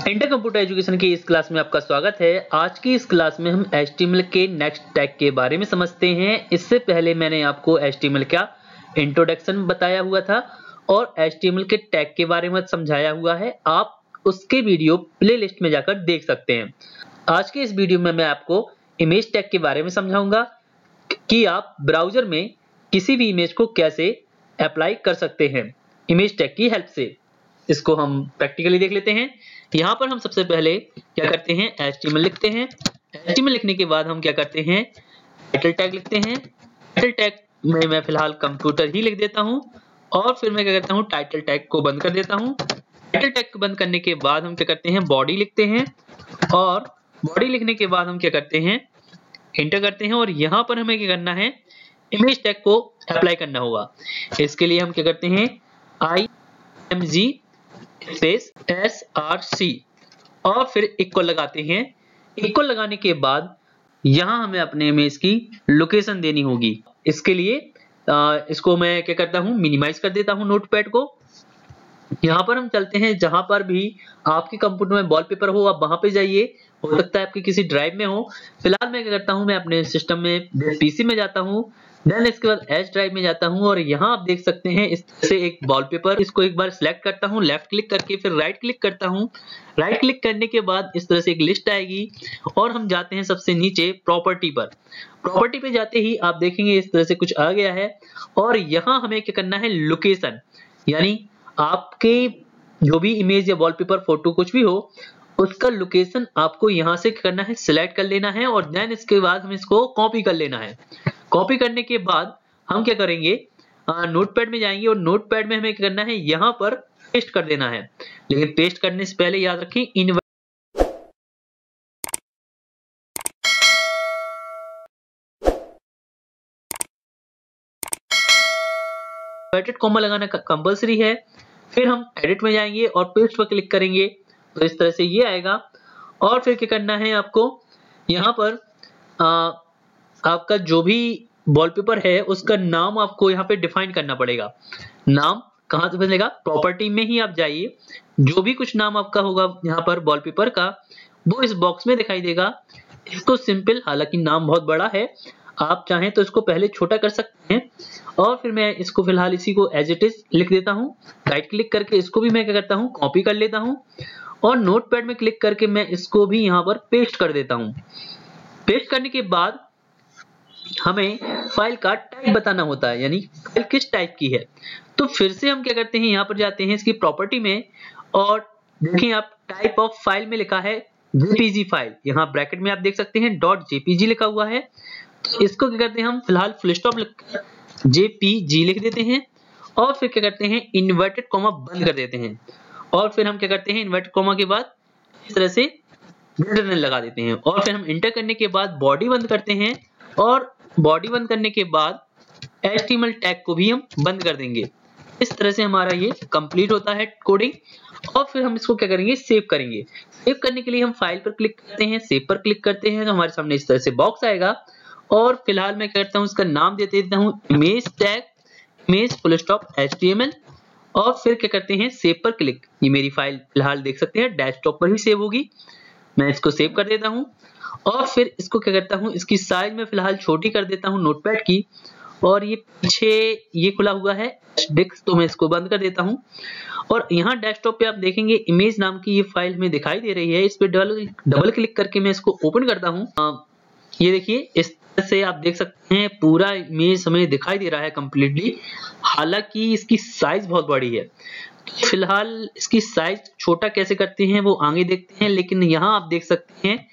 Inter computer education की इस class में आपका स्वागत है। आज की इस क्लास में हम HTML के नेक्स्ट टैग के बारे में समझते हैं। इससे पहले मैंने आपको HTML का इंट्रोडक्शन बताया हुआ था और HTML के टैग के बारे में समझाया हुआ है। आप उसके वीडियो प्लेलिस्ट में जाकर देख सकते हैं। आज के इस वीडियो में मैं आपको इमेज टैग के बारे में समझाऊंगा कि आप ब्राउजर में किसी भी इमेज को कैसे अप्लाई कर सकते हैं इमेज टैग की हेल्प से। इसको हम प्रैक्टिकली देख लेते हैं। यहाँ पर हम सबसे पहले क्या करते हैं, HTML लिखते हैं। HTML लिखने के बाद हम क्या करते हैं, टाइटल टैग लिखते हैं। टाइटल टैग में मैं फिलहाल कंप्यूटर ही लिख देता हूँ और फिर मैं क्या करता हूँ, टाइटल टैग को बंद कर देता हूँ। टाइटल टैग को बंद करने के बाद हम क्या करते हैं, बॉडी लिखते हैं और बॉडी लिखने के बाद हम क्या करते हैं, एंटर करते हैं और यहाँ पर हमें क्या करना है, इमेज टैग को अप्लाई करना होगा। इसके लिए हम क्या करते हैं, IMG स्पेस SRC और फिर इक्वल लगाते हैं। इक्वल लगाने के बाद यहां हमें अपने इमेज की लोकेशन देनी होगी। इसके लिए इसको मैं क्या करता हूं, मिनिमाइज कर देता हूं नोटपैड को। यहाँ पर हम चलते हैं, जहां पर भी आपके कंप्यूटर में वॉलपेपर हो आप वहां पे जाइए। हो सकता है आपके किसी ड्राइव में हो। फिलहाल मैं क्या करता हूं, मैं अपने सिस्टम में PC में जाता हूं, देन इसके बाद एच ड्राइव में जाता हूं और यहाँ आप देख सकते हैं इस तरह से एक वॉलपेपर। इसको एक बार सिलेक्ट करता हूं, लेफ्ट क्लिक करके फिर राइट क्लिक करता हूं। राइट क्लिक करने के बाद इस तरह से एक लिस्ट आएगी और हम जाते हैं सबसे नीचे प्रॉपर्टी पर। प्रॉपर्टी पे जाते ही आप देखेंगे इस तरह से कुछ आ गया है और यहाँ हमें क्या करना है, लोकेशन, यानी आपके जो भी इमेज या वॉलपेपर फोटो कुछ भी हो उसका लोकेशन आपको यहाँ से करना है, सिलेक्ट कर लेना है और देन इसके बाद हम इसको कॉपी कर लेना है। कॉपी करने के बाद हम क्या करेंगे, नोटपैड में जाएंगे और नोटपैड में हमें क्या करना है, यहाँ पर पेस्ट कर देना है। लेकिन पेस्ट करने से पहले याद रखें इन्वर्टेड कॉमा लगाना कंपलसरी है। फिर हम एडिट में जाएंगे और पेस्ट पर क्लिक करेंगे तो इस तरह से ये आएगा। और फिर क्या करना है आपको, यहाँ पर आपका जो भी वॉलपेपर है उसका नाम आपको यहाँ पे डिफाइन करना पड़ेगा। नाम कहाँ से मिलेगा, प्रॉपर्टी में ही आप जाइए। जो भी कुछ नाम आपका होगा यहाँ पर वॉलपेपर का वो इस बॉक्स में दिखाई देगा। इसको सिंपल, हालांकि नाम बहुत बड़ा है, आप चाहें तो इसको पहले छोटा कर सकते हैं और फिर मैं इसको फिलहाल इसी को एज इट इज लिख देता हूँ। राइट क्लिक करके इसको भी मैं क्या करता हूँ, कॉपी कर लेता हूँ और नोटपैड में क्लिक करके मैं इसको भी यहाँ पर पेस्ट कर देता हूँ। पेस्ट करने के बाद हमें फाइल का टाइप बताना होता है, यानी फाइल किस टाइप की है। तो फिर से हम क्या करते हैं, यहाँ पर जाते हैं इसकी प्रॉपर्टी में और देखिए आप टाइप ऑफ फाइल में लिखा है JPG फाइल। यहाँ ब्रैकेट में आप देख सकते हैं .jpg लिखा हुआ है। तो इसको क्या करते हैं, हम फिलहाल फुल स्टॉप लिखकर JPG लिख देते हैं और फिर क्या करते हैं, इन्वर्टेड कॉमा बंद कर देते हैं और फिर हम क्या करते हैं, इन्वर्टेड कॉमा के बाद इस तरह से ग्रेटर लगा देते हैं और फिर हम इंटर करने के बाद बॉडी बंद करते हैं और बॉडी बंद करने के बाद HTML टैग को भी हम बंद कर देंगे। इस तरह से हमारा ये कंप्लीट होता है कोडिंग। और फिर हम इसको क्या करेंगे, सेव करेंगे। सेव करने के लिए हम फाइल पर क्लिक करते हैं, सेव पर क्लिक करते हैं तो हमारे सामने इस तरह से बॉक्स आएगा और फिलहाल मैं करता हूँ, इसका नाम दे देता हूँ image tag, image full stop HTML और फिर क्या करते हैं, सेव पर क्लिक। ये मेरी फाइल फिलहाल देख सकते हैं डेस्कटॉप पर ही सेव होगी। मैं इसको सेव कर देता हूँ और फिर इसको क्या करता हूँ, इसकी साइज में फिलहाल छोटी कर देता हूँ नोटपैड की और ये पीछे ये खुला हुआ है डिस्क, तो मैं इसको बंद कर देता हूँ। और यहाँ डेस्कटॉप पे आप देखेंगे इमेज नाम की ये फाइल में दिखाई दे रही है। इस पे डबल क्लिक करके मैं इसको ओपन करता हूँ। ये देखिए इस तरह से आप देख सकते हैं पूरा इमेज हमें दिखाई दे रहा है कंप्लीटली। हालांकि इसकी साइज बहुत बड़ी है, तो फिलहाल इसकी साइज छोटा कैसे करते हैं वो आगे देखते हैं। लेकिन यहाँ आप देख सकते हैं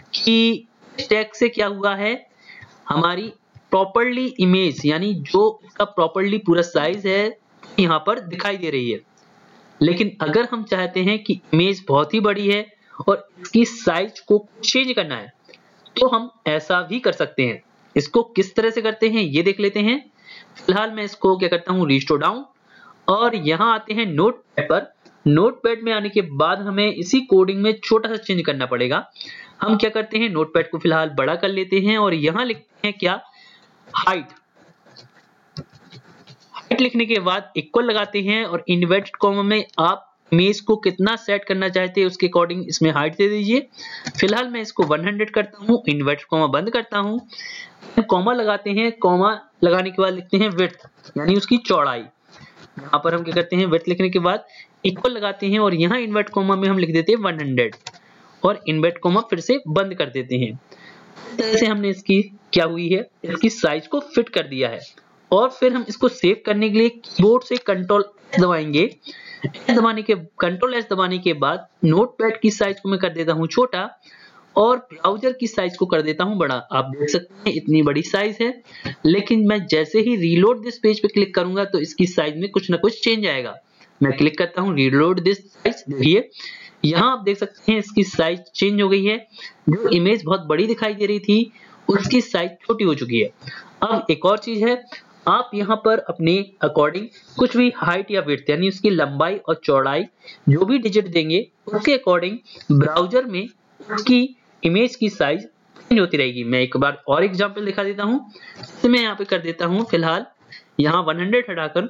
कि टैग से क्या हुआ है, हमारी प्रॉपर्ली इमेज यानी जो इसका प्रॉपर्ली पूरा साइज है यहाँ पर दिखाई दे रही है। लेकिन अगर हम चाहते हैं कि इमेज बहुत ही बड़ी है और इसकी साइज को चेंज करना है तो हम ऐसा भी कर सकते हैं। इसको किस तरह से करते हैं ये देख लेते हैं। फिलहाल मैं इसको क्या करता हूँ, रिस्टोर डाउन और यहाँ आते हैं नोटपैड पर। नोटपैड में आने के बाद हमें इसी कोडिंग में छोटा सा चेंज करना पड़ेगा। हम क्या करते हैं, नोटपैड को फिलहाल बड़ा कर लेते हैं और यहाँ लिखते हैं क्या, हाइट। हाइट लिखने के बाद इक्वल लगाते हैं और इन्वर्टेड कॉमा में आप इमेज को कितना सेट करना चाहते हैं उसके अकॉर्डिंग इसमें हाइट दे दीजिए। फिलहाल मैं इसको 100 करता हूँ, इन्वर्टेड कॉमा बंद करता हूँ, कॉमा लगाते हैं, कॉमा लगाने के बाद लिखते हैं विड्थ यानी उसकी चौड़ाई। यहाँ पर हम क्या करते हैं, विड्थ लिखने के बाद इक्वल लगाते हैं और यहाँ इन्वर्ट कॉमा में हम लिख देते हैं 100 और इन्वर्ट कॉमा फिर से बंद कर देते हैं। इस तरह से हमने इसकी क्या हुई है, इसकी साइज को फिट कर दिया है। और फिर हम इसको सेव करने के लिए कीबोर्ड से कंट्रोल दबाएंगे। कंट्रोल एस दबाने के बाद नोटपैड की साइज को मैं कर देता हूँ छोटा और ब्राउजर की साइज को कर देता हूँ बड़ा। आप देख सकते हैं इतनी बड़ी साइज है, लेकिन मैं जैसे ही रीलोड दिस पेज पे क्लिक करूंगा तो इसकी साइज में कुछ ना कुछ चेंज आएगा। मैं क्लिक करता हूँ रीलोड दिस साइज, देखिए यहाँ आप देख सकते हैं इसकी साइज चेंज हो गई है। जो इमेज बहुत बड़ी दिखाई दे रही थी उसकी साइज छोटी हो चुकी है। अब एक और चीज है, आप यहाँ पर अपने अकॉर्डिंग कुछ भी हाइट या विड्थ यानी उसकी लंबाई और चौड़ाई जो भी डिजिट देंगे उसके अकॉर्डिंग ब्राउजर में उसकी इमेज की साइज चेंज होती रहेगी। मैं एक बार और एग्जांपल दिखा देता हूँ। जैसे मैं यहाँ पे कर देता हूँ फिलहाल यहाँ 100 हटाकर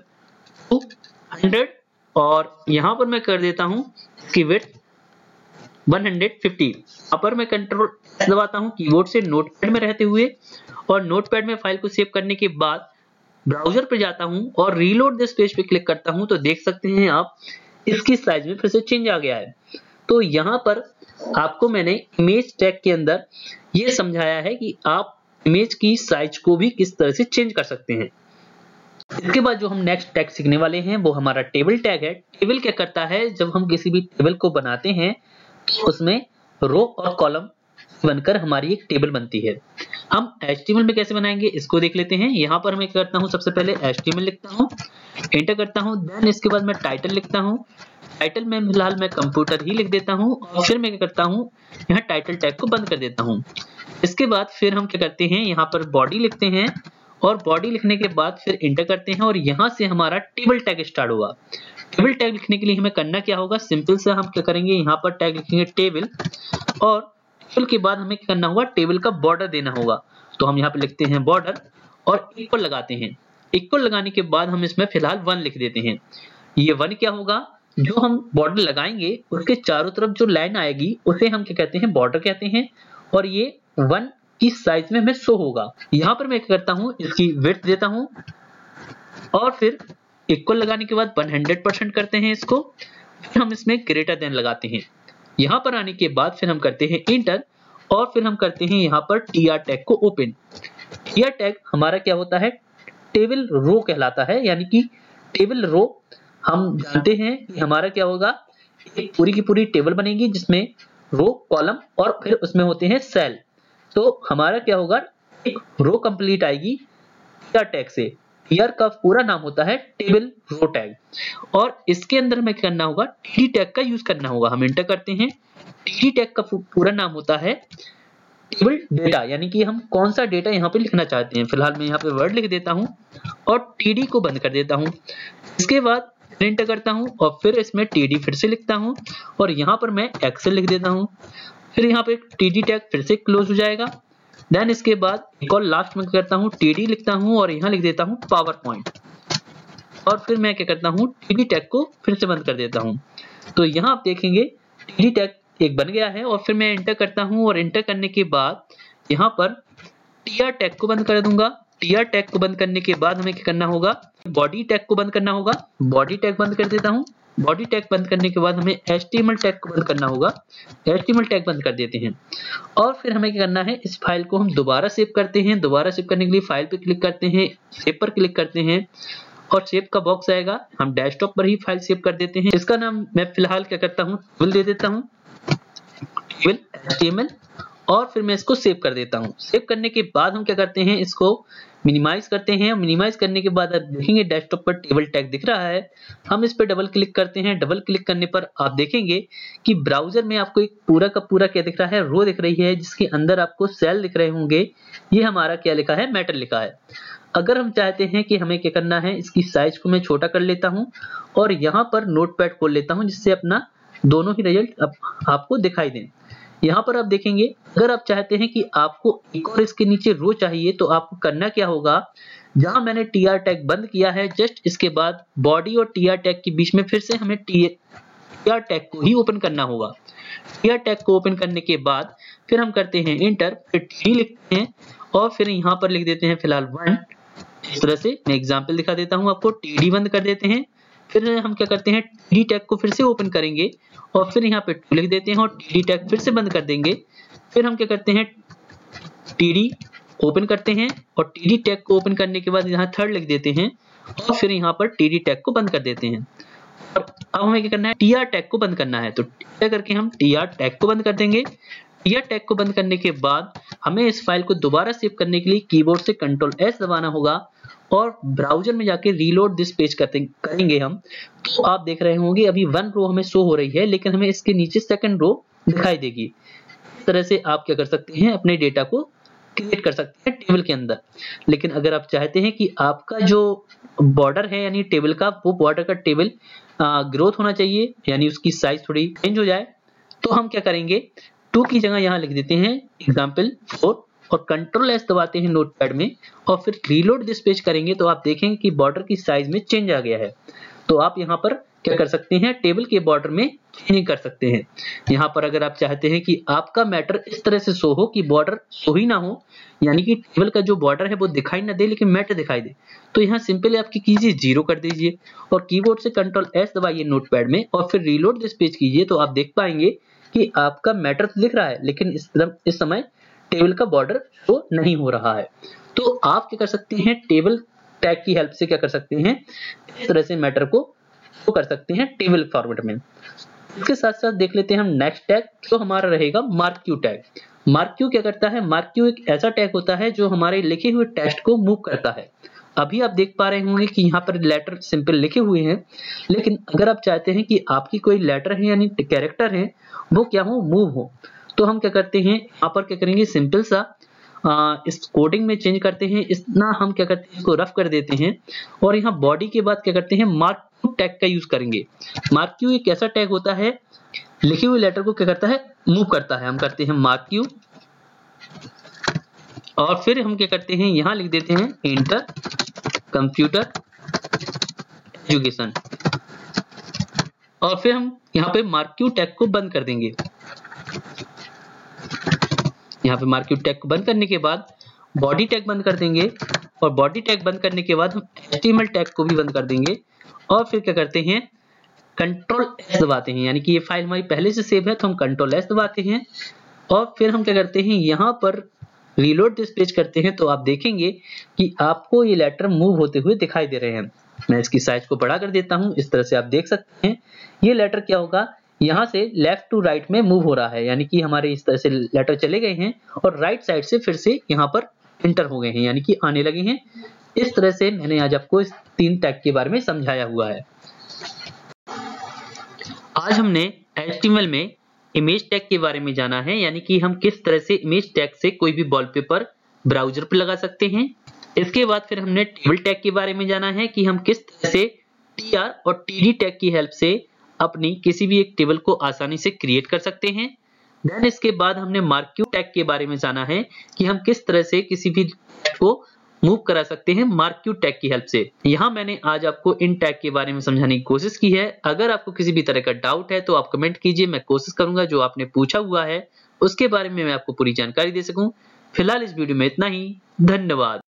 200 और यहाँ पर मैं कर देता हूँ इसकी विड्थ 150। यहाँ पर मैं कंट्रोल दबाता हूँ कीबोर्ड से नोटपैड में रहते हुए और नोटपैड में फाइल को सेव करने के बाद ब्राउजर पे जाता हूँ और रीलोड दिस पेज पे क्लिक करता हूँ तो देख सकते हैं आप इसकी साइज में फिर से चेंज आ गया है। तो यहाँ पर आपको मैंने इमेज टैग के अंदर ये समझाया है कि आप इमेज की साइज को भी किस तरह से चेंज कर सकते हैं। इसके बाद जो हम नेक्स्ट टैग सीखने वाले हैं वो हमारा टेबल टैग है। टेबल क्या करता है, जब हम किसी भी टेबल को बनाते हैं उसमें रो और कॉलम बनकर हमारी एक टेबल बनती है। हम HTML में कैसे बनाएंगे इसको देख लेते हैं। यहाँ पर मैं क्या करता हूँ, सबसे पहले HTML लिखता हूँ, एंटर करता हूँ, देन इसके बाद मैं टाइटल लिखता हूँ। टाइटल में फिलहाल मैं कंप्यूटर ही लिख देता हूँ और फिर मैं क्या करता हूँ, यहाँ टाइटल टैग को बंद कर देता हूँ। इसके बाद फिर हम क्या करते हैं, यहाँ पर बॉडी लिखते हैं और बॉडी लिखने के बाद फिर एंटर करते हैं और यहाँ से हमारा टेबल टैग स्टार्ट होगा। टेबल टैग लिखने के लिए हमें करना क्या होगा, सिंपल से हम क्या करेंगे, यहाँ पर टैग लिखेंगे टेबल और टेबल के बाद हमें क्या करना होगा, टेबल का बॉर्डर देना होगा। तो हम यहाँ पे लिखते हैं बॉर्डर और इक्वल लगाते हैं। इक्वल लगाने के बाद हम इसमें फिलहाल 1 लिख देते हैं। ये 1 क्या होगा, जो हम बॉर्डर लगाएंगे उसके चारों तरफ जो लाइन आएगी उसे हम क्या कहते हैं, बॉर्डर कहते हैं और ये 1 की साइज में हमें शो होगा। यहाँ पर मैं क्या करता हूँ, इसकी विड्थ देता हूँ और फिर इक्वल लगाने के बाद 100% करते हैं इसको। फिर हम इसमें ग्रेटर देन लगाते हैं। यहाँ पर आने के बाद फिर हम करते हैं इंटर और फिर हम करते हैं यहाँ पर tr टैग को ओपन। tr टैग हमारा क्या होता है, टेबल रो कहलाता है, यानी कि टेबल रो हम जानते हैं कि हमारा क्या होगा, एक पूरी की पूरी टेबल बनेगी जिसमें रो कॉलम और फिर उसमें होते हैं सेल। तो हमारा क्या होगा, एक रो कंप्लीट आएगी tr टैग से। tr का पूरा नाम होता है टेबल रो टैग और इसके अंदर हमें करना होगा, td टैग का यूज करना होगा। हम एंटर करते हैं। td टैग का पूरा नाम होता है टेबल डेटा, यानी कि हम कौन सा डेटा यहाँ पे लिखना चाहते हैं। फिलहाल मैं यहाँ पे वर्ड लिख देता हूँ और td को बंद कर देता हूँ। इसके बाद एंटर करता हूँ और फिर इसमें td फिर से लिखता हूँ और यहाँ पर मैं एक्सेल लिख देता हूँ। फिर यहाँ पे td टैग फिर से क्लोज हो जाएगा। देन इसके बाद एक और लास्ट में करता हूँ, td लिखता हूँ और यहाँ लिख देता हूँ पावर पॉइंट और फिर मैं क्या करता हूँ, td टैग को फिर से बंद कर देता हूँ। तो यहाँ आप देखेंगे td टैग एक बन गया है और फिर मैं एंटर करता हूँ और एंटर करने के बाद यहाँ पर tr टैग को बंद कर दूंगा। tr टैग को बंद करने के बाद हमें क्या करना होगा, बॉडी टैग को बंद करना होगा। बॉडी टैग बंद कर देता हूँ। बॉडी टैग बंद करने के बाद हमें HTML टैग को बंद करना होगा। HTML टैग बंद कर देते हैं और फिर हमें क्या करना है, इस फाइल को हम दोबारा सेव करते हैं। दोबारा सेव करने के लिए फाइल पे क्लिक करते हैं, सेव पर क्लिक करते हैं और सेव का बॉक्स आएगा। हम डेस्कटॉप पर ही फाइल सेव कर देते हैं। इसका नाम मैं फिलहाल क्या करता हूँ, टेबल दे देता हूँ, टेबल HTML और फिर मैं इसको सेव कर देता हूँ। सेव करने के बाद हम क्या करते हैं, इसको मिनिमाइज करते हैं। मिनिमाइज करने के बाद आप देखेंगे डेस्कटॉप पर टेबल टैग दिख रहा है। हम इस पर डबल क्लिक करते हैं। डबल क्लिक करने पर आप देखेंगे कि ब्राउजर में आपको एक पूरा का पूरा क्या दिख रहा है, रो दिख रही है जिसके अंदर आपको सेल दिख रहे होंगे। ये हमारा क्या लिखा है, मैटर लिखा है। अगर हम चाहते हैं कि हमें क्या करना है, इसकी साइज को मैं छोटा कर लेता हूँ और यहाँ पर नोटपैड खोल लेता हूँ जिससे अपना दोनों ही रिजल्ट आपको दिखाई दें। यहाँ पर आप देखेंगे, अगर आप चाहते हैं कि आपको एक और इसके नीचे रो चाहिए तो आपको करना क्या होगा, जहां मैंने tr टैग बंद किया है जस्ट इसके बाद बॉडी और tr टैग के बीच में फिर से हमें tr टैग को ही ओपन करना होगा। tr टैग को ओपन करने के बाद फिर हम करते हैं इंटर, फिर td लिखते हैं और फिर यहाँ पर लिख देते हैं फिलहाल 1। इस तरह से मैं एग्जांपल दिखा देता हूँ आपको। td बंद कर देते हैं, फिर हम क्या करते हैं td टैग को फिर से ओपन करेंगे और फिर यहाँ पे 2 लिख देते हैं और td टैग फिर से बंद कर देंगे। फिर हम क्या करते हैं td ओपन करते हैं और td टैग को ओपन करने के बाद यहाँ 3rd लिख देते हैं और फिर यहाँ पर td टैग को बंद कर देते हैं। और अब हमें क्या करना है, tr टैग को बंद करना है, तो क्या करके हम tr टैग को बंद कर देंगे। tr टैग को बंद करने के बाद हमें इस फाइल को दोबारा सेव करने के लिए कीबोर्ड से Ctrl S दबाना होगा और ब्राउजर में जाके रीलोड दिस पेज करेंगे हम। तो आप देख रहे होंगे अभी 1 रो हमें शो हो रही है, लेकिन हमें इसके नीचे 2nd रो दिखाई देगी। इस तरह से आप क्या कर सकते हैं, अपने डेटा को क्रिएट कर सकते हैं टेबल के अंदर। लेकिन अगर आप चाहते हैं कि आपका जो बॉर्डर है यानी टेबल का, वो बॉर्डर का टेबल ग्रोथ होना चाहिए, यानी उसकी साइज थोड़ी चेंज हो जाए, तो हम क्या करेंगे, 2 की जगह यहाँ लिख देते हैं example4 और Ctrl S दबाते हैं नोटपैड में और फिर रीलोड दिस पेज करेंगे तो आप देखेंगे कि बॉर्डर की साइज में चेंज आ गया है। तो आप यहाँ पर क्या कर सकते हैं, टेबल के बॉर्डर में चेंज कर सकते हैं। यहाँ पर अगर आप चाहते हैं कि आपका मैटर इस तरह से शो हो कि बॉर्डर शो ही ना हो, यानी कि टेबल का जो बॉर्डर है वो दिखाई ना दे लेकिन मैटर दिखाई दे, तो यहाँ सिंपली आप कीजिए 0 कर दीजिए और कीबोर्ड से Ctrl S दबाइए नोटपैड में और फिर रीलोड दिस पेज कीजिए। तो आप देख पाएंगे कि आपका मैटर तो दिख रहा है लेकिन इस समय टेबल का बॉर्डर शो नहीं हो रहा है। तो आप क्या कर सकते हैं, टेबल टैग की हेल्प से क्या कर सकते हैं, इस तरह से मैटर को शो कर सकते हैं टेबल फॉर्मेट में। इसके साथ साथ देख लेते हैं हम नेक्स्ट टैग, जो हमारा रहेगा marquee tag. Marquee क्या करता है, मार्क क्यू एक ऐसा टैग होता है जो हमारे लिखे हुए टेक्स्ट को मूव करता है। अभी आप देख पा रहे होंगे कि यहाँ पर लेटर सिंपल लिखे हुए हैं, लेकिन अगर आप चाहते हैं कि आपकी कोई लेटर है यानी कैरेक्टर है वो क्या हो, मूव हो, तो हम क्या करते हैं, यहाँ पर क्या करेंगे, सिंपल सा इस कोडिंग में चेंज करते हैं, इतना हम क्या करते हैं, इसको रफ कर देते हैं और यहाँ बॉडी के बाद क्या करते हैं, मार्क क्यू टैग का यूज करेंगे। मार्क क्यू एक ऐसा टैग होता है, लिखे हुए लेटर को क्या करता है, मूव करता है। हम करते हैं मार्क क्यू और फिर हम क्या करते हैं, यहाँ लिख देते हैं इंटर कंप्यूटर एजुकेशन और फिर हम यहाँ पे मार्क क्यू टैग को बंद कर देंगे। यहाँ पे मार्क क्यू टैग को बंद करने के बाद बॉडी टैग बंद कर देंगे और बॉडी टैग बंद करने के बाद हम HTML टैग को भी बंद कर देंगे और फिर क्या करते हैं, Ctrl S दबाते हैं, यानी कि ये फाइल हमारी पहले से सेव है तो हम Ctrl S दबाते हैं और फिर हम क्या करते हैं, यहाँ पर रीलोड दिस पेज करते हैं। तो आप देखेंगे कि आपको ये लेटर मूव होते हुए दिखाई दे रहे हैं। मैं इसकी साइज को बड़ा कर देता हूँ, इस तरह से आप देख सकते हैं ये लेटर क्या होगा, यहाँ से लेफ्ट टू राइट में मूव हो रहा है, यानी कि हमारे इस तरह से लेटर चले गए हैं और राइट साइड से फिर से यहाँ पर एंटर हो गए हैं, यानी कि आने लगे हैं। इस तरह से मैंने आज आपको इस 3 टैग के बारे में समझाया हुआ है। आज हमने HTML में इमेज टैग के बारे में जाना है, यानी कि हम किस तरह से इमेज टैग से कोई भी वॉलपेपर ब्राउजर पर लगा सकते हैं। इसके बाद फिर हमने टेबल टैग के बारे में जाना है कि हम किस तरह से tr और td टैग की हेल्प से अपनी किसी भी एक टेबल को आसानी से क्रिएट कर सकते हैं। देन इसके बाद हमने मार्क क्यू टैग के बारे में जाना है कि हम किस तरह से किसी भी टैग को मूव करा सकते हैं मार्क क्यू टैग की हेल्प से। यहाँ मैंने आज आपको इन टैग के बारे में समझाने की कोशिश की है। अगर आपको किसी भी तरह का डाउट है तो आप कमेंट कीजिए, मैं कोशिश करूंगा जो आपने पूछा हुआ है उसके बारे में मैं आपको पूरी जानकारी दे सकूं। फिलहाल इस वीडियो में इतना ही, धन्यवाद।